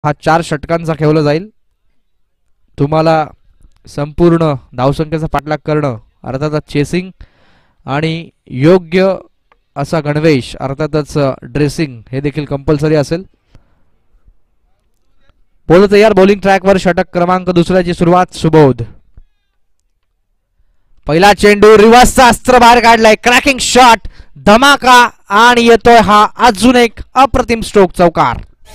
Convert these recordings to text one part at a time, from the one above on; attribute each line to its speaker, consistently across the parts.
Speaker 1: हा 4 षटकांचा खेळला जाईल. तुम्हाला संपूर्ण धावसंख्येचा पाठलाग करणं, अर्थातच चेसिंग आणि योग्य असा गणवेश अर्थातच ड्रेसिंग हे देखील कंपल्सरी असेल. बोल तयार. बॉलिंग ट्रॅकवर षटक क्रमांक दुसऱ्याची सुरुवात. सुबोध. पहिला चेंडू रिव्हर्सचा अस्त्र बाहेर काढलाय. क्रॅकिंग शॉट, धमाका आणि येतोय हा अजून एक अप्रतिम स्ट्रोक, चौकार.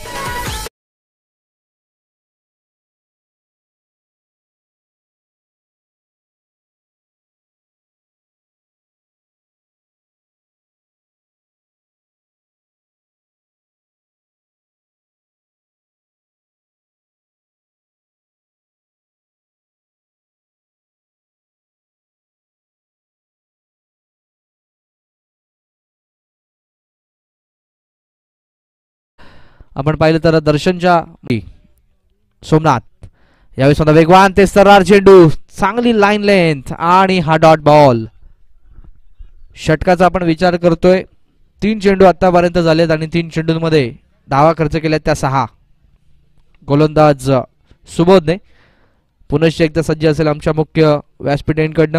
Speaker 1: आपण पाहिलं तर दर्शनच्या सोमनाथ यावेळी स्वतः वेगवान ते सर्रार चेंडू, चांगली लाईन लेंथ आणि हा डॉट बॉल. षटकाचा आपण विचार करतोय. 3 चेंडू आतापर्यंत झालेत आणि 3 चेंडूंमध्ये धावा खर्च केल्यात त्या 6. गोलंदाज सुबोधने पुनश्च एकदा सज्ज असेल आमच्या मुख्य व्यासपीठ एंडकडनं.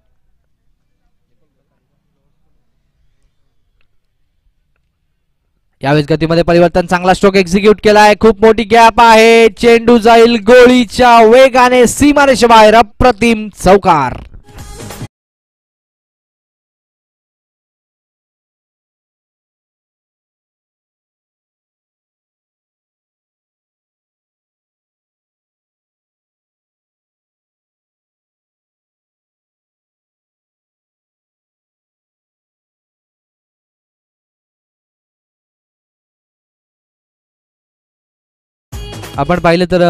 Speaker 1: यावेळेस गतीमध्ये परिवर्तन, चांगला स्ट्रोक एक्झिक्यूट केलाय. खूप मोठी गॅप आहे. चेंडू जाईल गोळीच्या वेगाने सीमारेषे बाहेर, अप्रतिम चौकार. आपण पाहिलं तर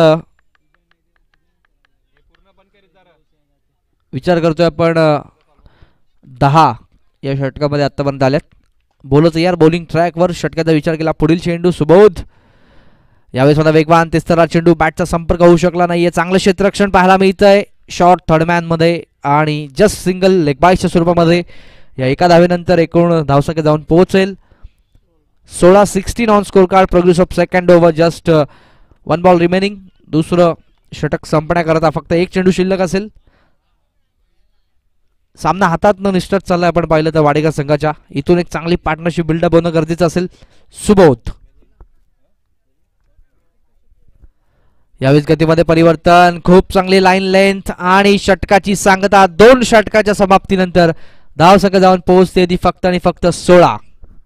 Speaker 1: विचार करतोय आपण 10 या षटकामध्ये आतापर्यंत आल्यात. बोलत यार बॉलिंग ट्रॅकवर षटकाचा विचार केला. पुढील चेंडू सुबोध. यावेळी स्वतः वेगवान तेस्तरा चेंडू, बॅटचा संपर्क होऊ शकला नाहीये. चांगलं क्षेत्ररक्षण पाहायला मिळतंय शॉर्ट थर्डमॅन मध्ये आणि जस्ट सिंगल लेग बायच्या स्वरूपामध्ये. या एका धावेनंतर एकूण धावसंख्या जाऊन पोहोचेल 16-16 on score card. Progress of second over, just 1 ball remaining. दुसरं षटक संपण्याकरता फक्त 1 चेंडू शिल्लक असेल. सामना हातात न निष्ठत चाललाय. आपण पाहिलं तर वाडेगाव संघाच्या इथून एक चांगली पार्टनरशिप बिल्डअप होणं गरजेचं असेल. सुबोध. यावेळेस गतीमध्ये परिवर्तन, खूप चांगली लाईन लेंथ आणि षटकाची सांगता. 2 षटकाच्या समाप्तीनंतर धावसंख्या जाऊन पोहोचते ती फक्त आणि फक्त 16.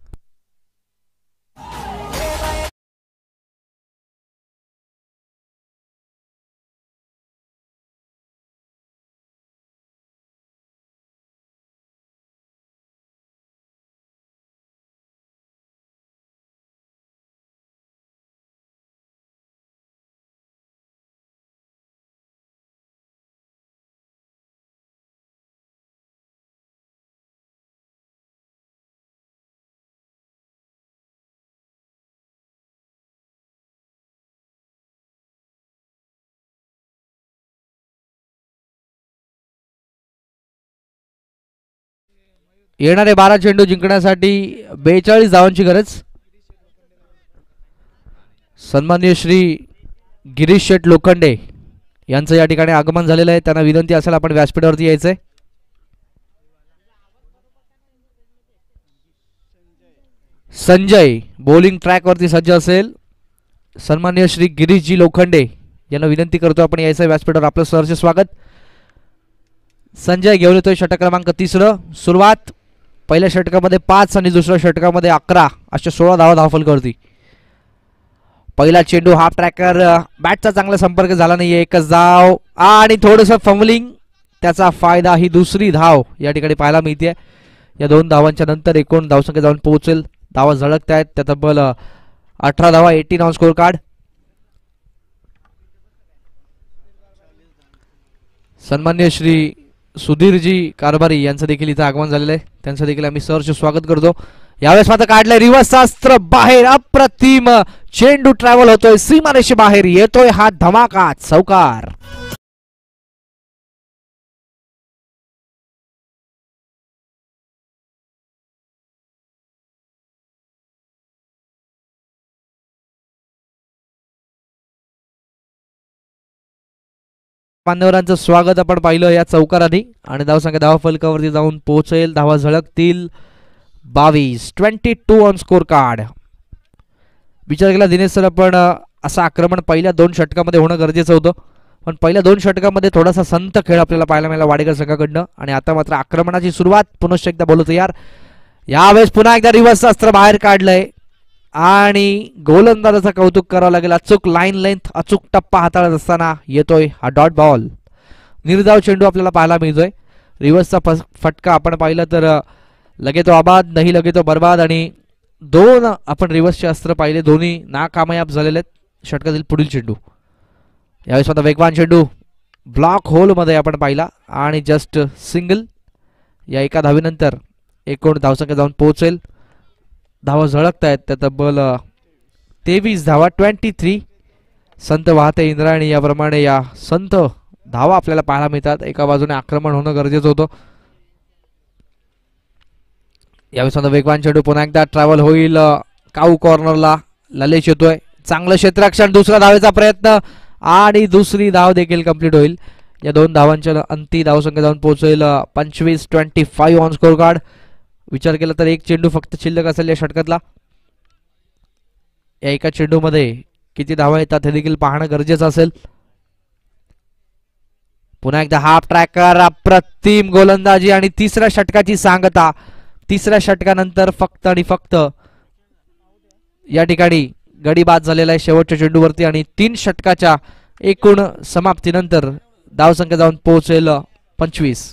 Speaker 1: येणारे 12 चेंडू जिंकण्यासाठी 42 धावांची गरज. सन्माननीय श्री गिरीश शेठ लोखंडे यांचं या ठिकाणी आगमन झालेलं आहे. त्यांना विनंती असेल आपण व्यासपीठावरती यायचंय. संजय बॉलिंग ट्रॅकवरती सज्ज असेल. सन्माननीय श्री गिरीशजी लोखंडे यांना विनंती करतो आपण यायचं व्यासपीठावर. आपलं सहर्ष स्वागत. संजय घेऊन येतोय षटक क्रमांक 3. सुरुवात पहिल्या षटकामध्ये 5 आणि दुसऱ्या षटकामध्ये 11 अशा 16 धावा धावफलकावरती. पहिला चेंडू हाफ ट्रॅकर, बॅटचा चांगला संपर्क झाला नाहीये. एकच धाव आणि थोडंसं फंबलिंग, त्याचा फायदा ही दुसरी धाव या ठिकाणी पाहायला मिळते. या 2 धावांच्या नंतर एकूण धावसंख्या जाऊन पोहोचेल. धावा झळकत आहेत त्या तब्बल 18 धावा, 18 ऑन स्कोर कार्ड. सन्मान्य श्री सुधीरजी कारभारी यांचं देखील इथं आगमन झालेलं आहे. त्यांचं देखील आम्ही सहर्ष स्वागत करतो. यावेळेस मात्र काढलंय रिव्हर्स अस्त्र बाहेर, अप्रतिम चेंडू ट्रॅव्हल होतोय सीमारेषे बाहेर, येतोय हा धमाका, चौकार. मान्यवरांचं स्वागत आपण पाहिलं या चौकाराने आणि धावसंख्या धावा फलकावरती जाऊन पोहोचेल. धावा झळकतील 22. 22 ऑन स्कोर कार्ड. विचार केला दिनेश सर आपण असं आक्रमण पहिल्या 2 षटकामध्ये होणं गरजेचं होतं, पण पहिल्या 2 षटकामध्ये थोडासा संत खेळ आपल्याला पाहायला मिळाला वाडेकर संघाकडनं आणि आता मात्र आक्रमणाची सुरुवात. पुनश्च एकदा बोलू तयार. यावेळेस पुन्हा एकदा रिव्हर्स अस्त्र बाहेर काढलंय आणि गोलंदाजाचं कौतुक करावं लागेल. अचूक लाईन लेंथ, अचूक टप्पा हाताळत असताना येतोय हा डॉट बॉल. निर्धाव चेंडू आपल्याला पाहायला मिळतोय. रिव्हर्सचा फटका आपण पाहिलं तर लगे तो आबाद नाही लगे तो बर्बाद आणि 2 आपण रिव्हर्सचे अस्त्र पाहिले, दोन्ही नाकामयाब झालेले आहेत. षटकातील पुढील चेंडू यावेळेस आता वेगवान चेंडू ब्लॉक होलमध्ये आपण पाहिला आणि जस्ट सिंगल. या एका धावीनंतर एकूण धावसंख्या जाऊन पोहोचेल. धावा झळकत आहेत त्या तब्बल 23 धावा. 23. संत वाहते इंद्रायणी याप्रमाणे या संत धावा आपल्याला पाहायला मिळतात. एका बाजूने आक्रमण होणं गरजेचं होतं. यावेळेस आता वेगवान चेंडू पुन्हा एकदा ट्रॅव्हल होईल काऊ कॉर्नरला. ललेश येतोय, चांगलं क्षेत्ररक्षण, दुसरा धावेचा प्रयत्न आणि दुसरी धाव देखील कंप्लीट होईल. या 2 धावांच्या अंती धावसंख्या जाऊन पोहोचेल 25. 25 ऑन स्कोर कार्ड. विचार केला तर एक चेंडू फक्त शिल्लक असेल या षटकातला. या एका चेंडूमध्ये किती धावा येतात हे देखील पाहणं गरजेचं असेल. पुन्हा एकदा हाफ ट्रॅकर, अप्रतिम गोलंदाजी आणि तिसऱ्या षटकाची सांगता. तिसऱ्या षटकानंतर फक्त आणि फक्त या ठिकाणी गडी बाद झालेला आहे शेवटच्या चेंडूवरती आणि 3 षटकाच्या एकूण समाप्तीनंतर धावसंख्या जाऊन पोहोचेल 25.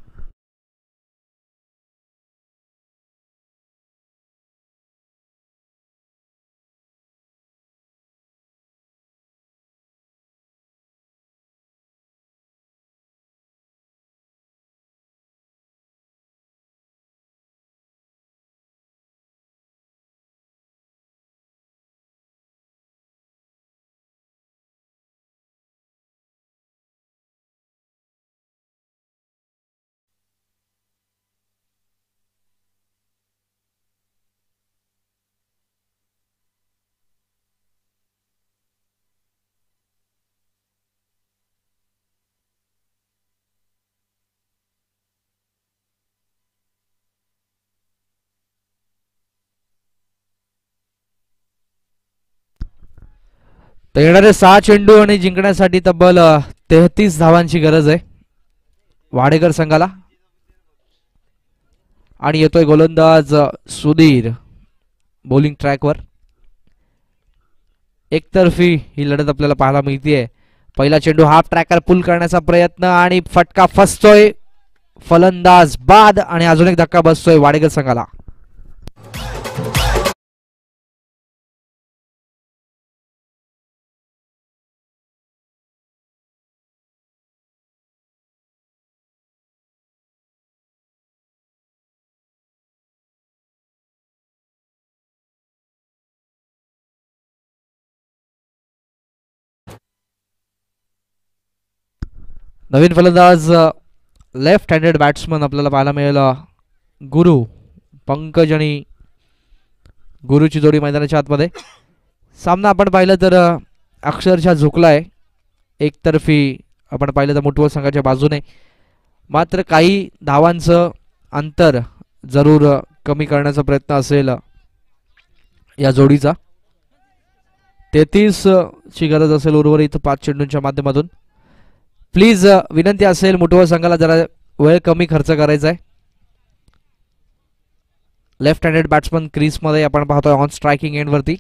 Speaker 1: तर येणारे 6 चेंडू आणि जिंकण्यासाठी तब्बल 33 धावांची गरज आहे वाडेकर संघाला. आणि येतोय गोलंदाज सुधीर बॉलिंग ट्रॅकवर. एकतर्फी ही लढत आपल्याला पाहायला मिळतेय. पहिला चेंडू हाफ ट्रॅकर पुल करण्याचा प्रयत्न आणि फटका फसतोय. फलंदाज बाद आणि अजून एक धक्का बसतोय वाडेकर संघाला. नवीन फलंदाज लेफ्ट हँडेड बॅट्समन आपल्याला पाहायला मिळेल. गुरु पंकज आणि गुरुची जोडी मैदानाच्या आतमध्ये. सामना आपण पाहिलं तर अक्षरशः झुकलाय. एकतर्फी आपण पाहिलं तर मुठवत संघाच्या बाजूने. मात्र काही धावांचं अंतर जरूर कमी करण्याचा प्रयत्न असेल या जोडीचा. 33 ची गरज असेल उर्वरित 5 चेंडूंच्या माध्यमातून. प्लीज विनंती असेल मुठवत संघाला जरा वेळ कमी खर्च करायचा आहे. लेफ्ट हँडेड बॅट्समन क्रीजमध्ये आपण पाहतोय ऑन स्ट्रायकिंग एंडवरती.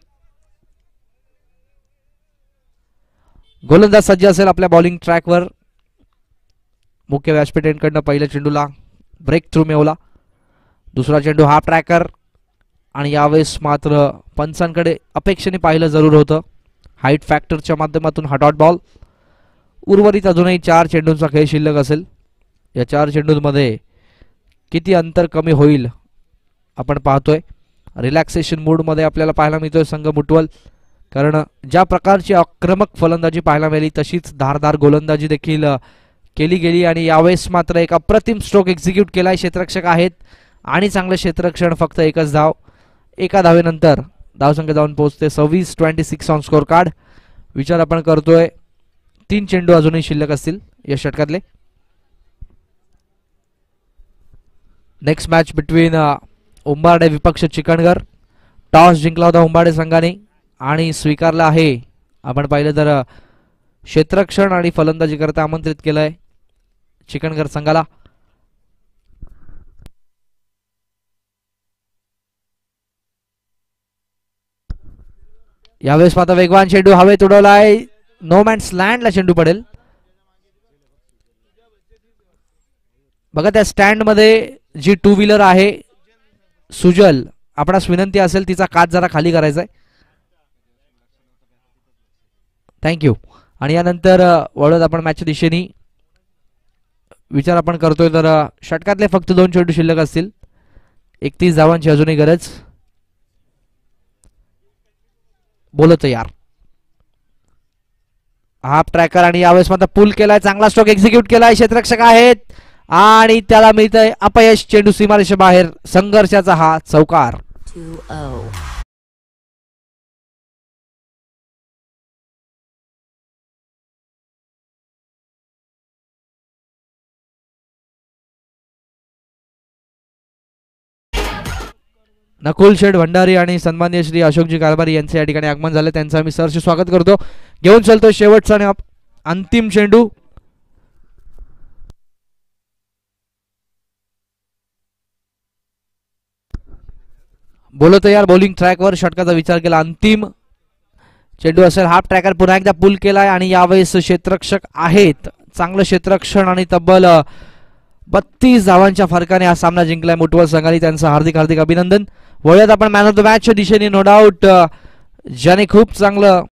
Speaker 1: गोलंदाज सज्ज असेल आपल्या बॉलिंग ट्रॅकवर. मुख्य व्यासपीठ एंडकडनं पहिल्या चेंडूला ब्रेक थ्रू मिळवला. दुसरा चेंडू हाफ ट्रॅकर आणि यावेळेस मात्र पंचांकडे अपेक्षेने पाहिलं जरूर होतं. हाईट फॅक्टरच्या माध्यमातून हा डॉट बॉल. उर्वरित अजूनही 4 चेंडूंचा खेळ शिल्लक असेल. या 4 चेंडूंमध्ये किती अंतर कमी होईल आपण पाहतोय. रिलॅक्सेशन मूडमध्ये आपल्याला पाहायला मिळतोय संघ मुठवल. कारण ज्या प्रकारची आक्रमक फलंदाजी पाहायला मिळाली तशीच धारदार गोलंदाजी देखील केली गेली आणि यावेळेस मात्र एक अप्रतिम स्ट्रोक एक्झिक्यूट केलाय. क्षेत्ररक्षक आहेत आणि चांगलं क्षेत्ररक्षण. फक्त एकच धाव. एका धावेनंतर धावसंख्या जाऊन पोहोचते 26. 26 ऑन स्कोर कार्ड. विचार आपण करतोय 3 चेंडू अजूनही शिल्लक असतील या षटकातले. नेक्स्ट मॅच बिटवीन उंबारडे विपक्ष चिकणगर. टॉस जिंकला होता उंबारडे संघाने आणि स्वीकारला आहे. आपण पाहिलं तर क्षेत्ररक्षण आणि फलंदाजी करता आमंत्रित केलंय चिकणगर संघाला. यावेळेस मात्र वेगवान चेंडू हवेत उडवलाय. नो मॅन्स लँडला चेंडू पडेल. बघा त्या स्टँड मध्ये जी टू व्हीलर आहे सुजल, आपणास विनंती असेल तिचा काच जरा खाली करायचा आहे. थँक्यू. आणि यानंतर वळत आपण मॅचच्या दिशेने विचार आपण करतोय तर षटकातले फक्त 2 चेंडू शिल्लक असतील. 31 धावांची अजूनही गरज. बोलो तयार. हाफ ट्रॅकर आणि यावेळेस मात्र पुल केलाय. चांगला स्ट्रोक एक्झिक्यूट केलाय. क्षेत्ररक्षक आहेत आणि त्याला मिळतंय अपयश. चेंडू सीमारेषे बाहेर. संघर्षाचा हा चौकार. नकुल शेठ भंडारी आणि सन्माननीय श्री अशोकजी कारभारी यांचे या ठिकाणी आगमन झाले. त्यांचं आम्ही सहर्ष स्वागत करतो. घेऊन चलतो शेवटचा आणि अंतिम चेंडू. बोलो तयार. बॉलिंग ट्रॅकवर षटकाचा विचार केला. अंतिम चेंडू असेल. हाफ ट्रॅकर पुन्हा एकदा पुल केलाय आणि यावेळेस क्षेत्ररक्षक आहेत. चांगलं क्षेत्ररक्षण आणि तब्बल 32 धावांच्या फरकाने हा सामना जिंकलाय मुठवल संघाने. त्यांचं हार्दिक हार्दिक अभिनंदन. वळूयात आपण मॅन ऑफ द मॅचच्या दिशेने. नो डाऊट ज्याने खूप चांगलं